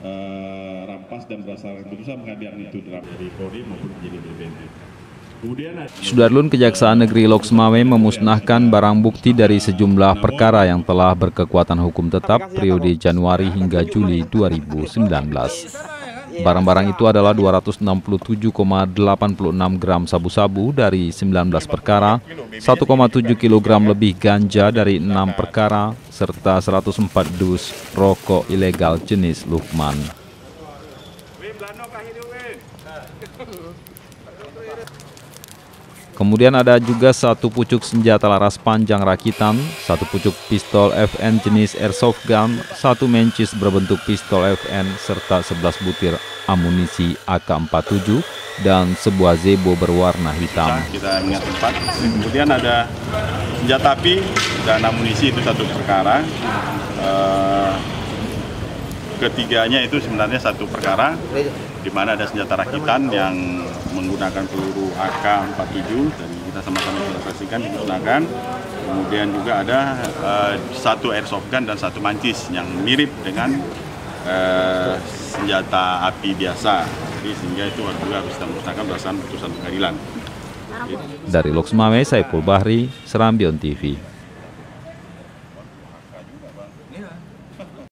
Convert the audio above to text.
rampas dan berdasarkan keputusan pengambilan itu dari Polri maupun penyidik BNN. Sudarlun Kejaksaan Negeri Loks Mawé memusnahkan barang bukti dari sejumlah perkara yang telah berkekuatan hukum tetap periode Januari hingga Juli 2019. Barang-barang itu adalah 267,86 gram sabu-sabu dari 19 perkara, 1,7 kg lebih ganja dari 6 perkara, serta 104 dus rokok ilegal jenis Lukman. Kemudian ada juga 1 pucuk senjata laras panjang rakitan, 1 pucuk pistol FN jenis airsoft gun, 1 mencis berbentuk pistol FN, serta 11 butir amunisi AK-47 dan sebuah zebo berwarna hitam. Kita ingat tempat. Kemudian ada senjata api dan amunisi, itu 1 perkara. Ketiganya itu sebenarnya 1 perkara, di mana ada senjata rakitan yang menggunakan peluru AK-47 dan kita sama-sama sudah saksikan digunakan. Kemudian juga ada 1 airsoft gun dan 1 mancis yang mirip dengan senjata api biasa. Jadi sehingga itu juga harus kita musnahkan berdasarkan putusan pengadilan. Dari Loks Mawé, Saiful Bahri, Serambion TV.